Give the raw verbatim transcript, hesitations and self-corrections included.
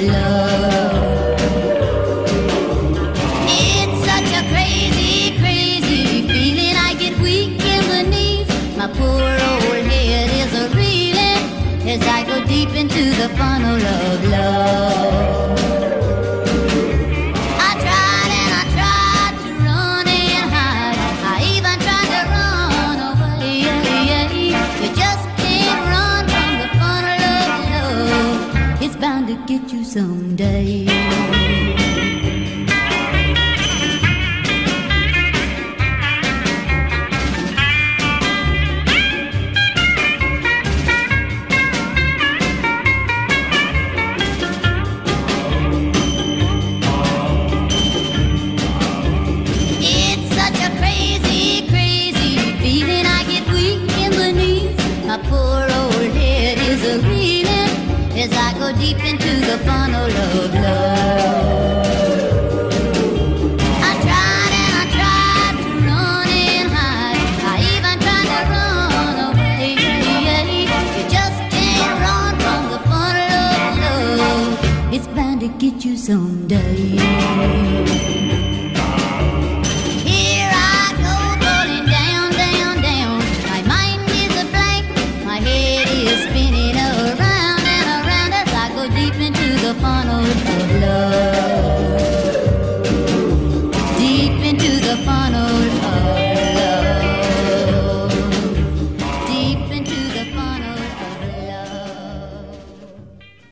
love. It's such a crazy, crazy feeling. I get weak in the knees. My poor old head is a reeling as I go deep into the funnel of love. I tried and I tried to run and hide. I even tried to run away. You just can't run from the funnel of love. It's bound to get you someday. My poor old head is a reeling as I go deep into the funnel of love.